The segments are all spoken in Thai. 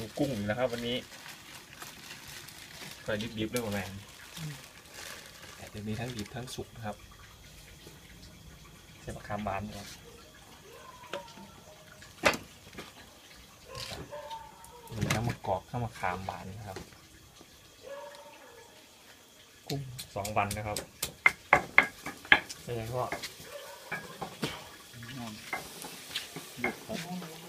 กุ้งอีกแล้วครับวันนี้ไฟดิบๆด้วยประมาณแต่จะมีทั้งดิบทั้งสุกนะครับใช้มะขามบานครับมีทั้งมะกอกทั้งมะขามบานนะครับกุ้ง2 วันนะครับเป็นไงพ่อบุกครับ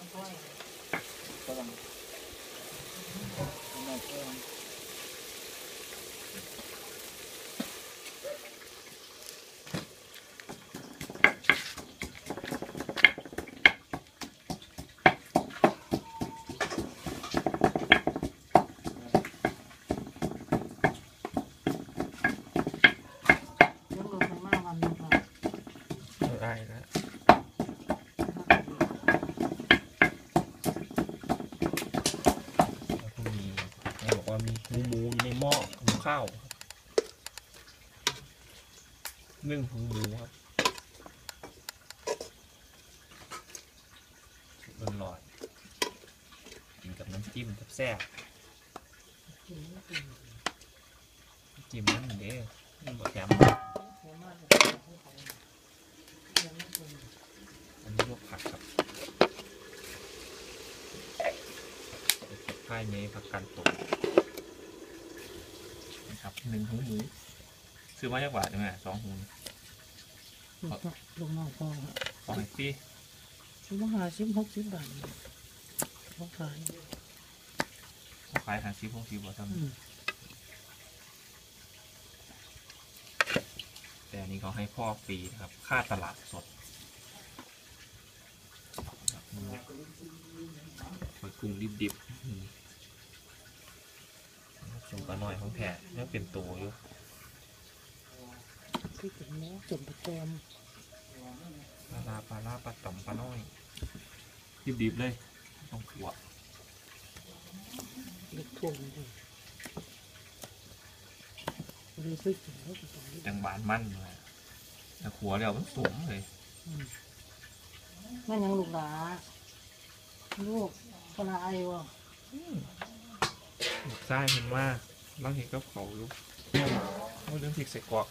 ได้แล้วแล้วก็มีเขาบอกว่ามีหมูอยู่ในหม้อหมูข้าวนึ่งหมูครับร้อนๆกินกับน้ำจิ้มแซ่บๆจิ้มนั่นเด้นี่บะแกมอันนี้ลวกผักครับผ้าเนี้ยผักกันตกนะครับ1 ถุงหมูซื้อมาจากบาทใช่ไหม2 ถุงลงน้องพ่อของไอ้พี่ซื้อมา50-60 บาทเขาขาย 50-60 บาทเท่านั้นแต่อันนี้เขาให้พ่อฟรีนะครับค่าตลาดสดหอยกุ้งดิบๆสมปลาหน่อยของแท้ยังเป็นตัวอยู่ที่เป็นเนื้อสมประกอบปลาต่อมปลาน้อยดิบๆเลยต้องขัวเด็กทุ่งเลยรู้สึกถึงเขาจะต้องจังบานมันเลยแต่ขัวเดี๋ยวมันสูงเลยมันยังลูกหลาลูกปลาไอวะใช่เห็นว่าบางทีก็เขาอยู่เอาเรื่องพริกใส่กรอก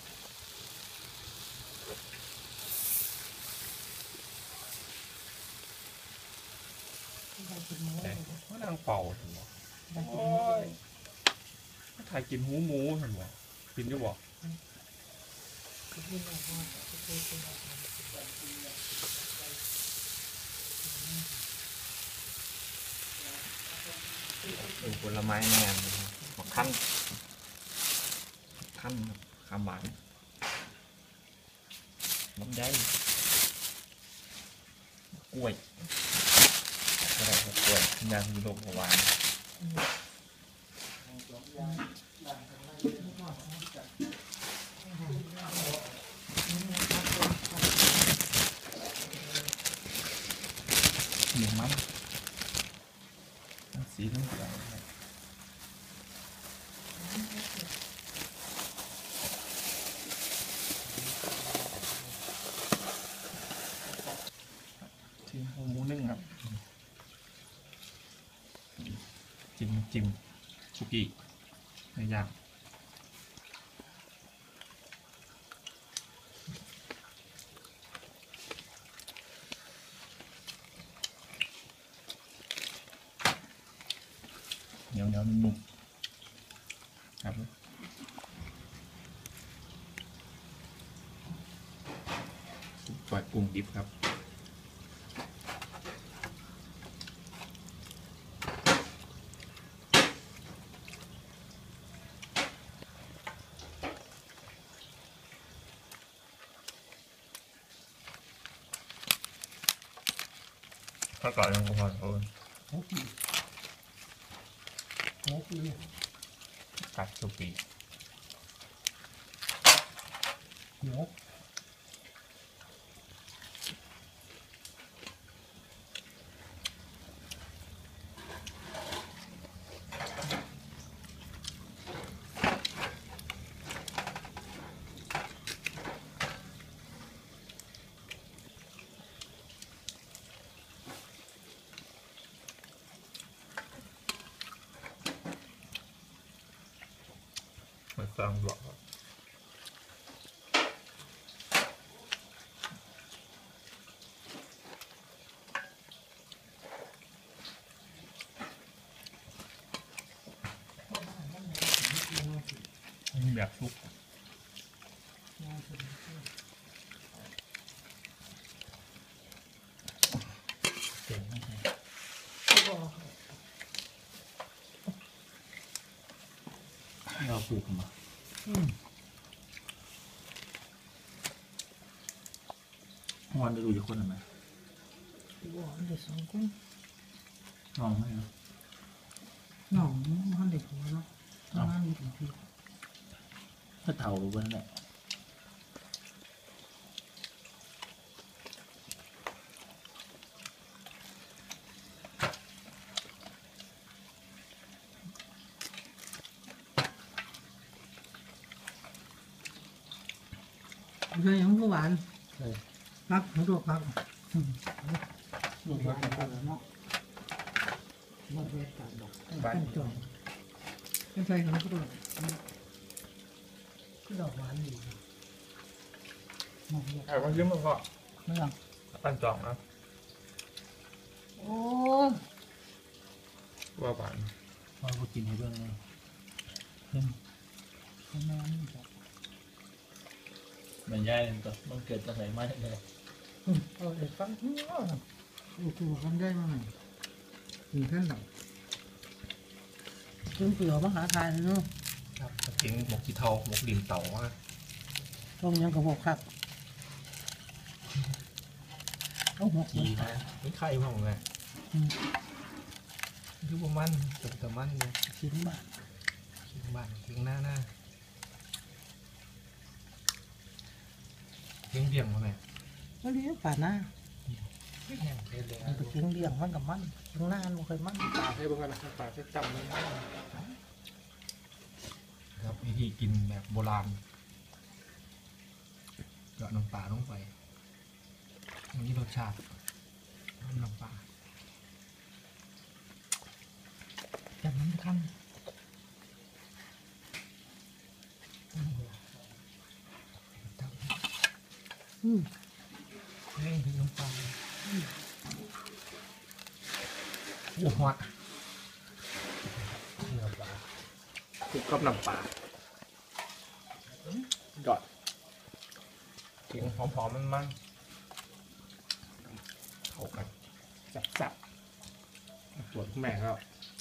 ว่านางเป่าเห็นบ่ถ่ายกินหูหมูเห็นบ่กินจะบอกผลไม้แมนของท่านขามหวานน้ำแดงกล้วยอะไรครับกล้วยยางมีลมหวานเหนียวมันสีเหลืองที่หมูนึ่งครับจิ้มสุกี้ในย่างเหนียวนุ่มๆครับปล่อยกุ้งดิบครับถ้าก่อนยังพอกัดสุกี้ฟังบอกมีแบบซุปเจ๋งมากเลยเราปลูกมาวันจะดูจะคนทำไมบอกเด็กสองคนลองไหมเนาะน้องมันเด็กหัวเนาะทำงานอยู่ที่ถ้าเท่ารู้ว่านั่นแหละใช่ยังก็หวานใช่พักหัวโดดพักลูกหวานกันเนาะมาเรียนกันดอกกันจ่อยกันใส่กันก็โดดก็ดอกหวานดีมาเรียนไอ้ว่ายืมมันก็ไม่หรอกปั้นจองนะโอ้ว่าหวานว่ากูกินให้เพื่อนเลยทำงานนี่จ้ะมันย่ายเลยตัวมันเกิดจากไหนมาจากไหนเอาเด็กฟังโอ้ตัวกันได้มาไหนถึงท่านหรอเพิ่งเปลี่ยวมาหาทายเลยเนาะครับกินหมกขี้เทาหมกดินเต่าว่าต้องยังกระบอกครับเอาหัวจีนะนี่ไข่พ่อมึงไงคือประมันแต่มันเนี่ยชิ้นบาททิ้งบ้านทิ้งหน้าเลี้ยงเดี่ยงมาไหมก็เลี้ยงป่าหน้าไม่แห้งเลยเลยมันไปกินเลี้ยงมันกับมันกินหน้ามันเคยมันปลาให้บ้างกันนะปลาให้จำเลยครับวิธีกินแบบโบราณเจาะน้ำปลาลงไปอย่างนี้รสชาติน้ำปลาจากนั้นขั้น เร่งถึงน้ำปลาหัวหัวน้ำปลาคลุกกับน้ำปลาดอดถึงหอมๆมันเข้ากันจับๆปวดแม่ก็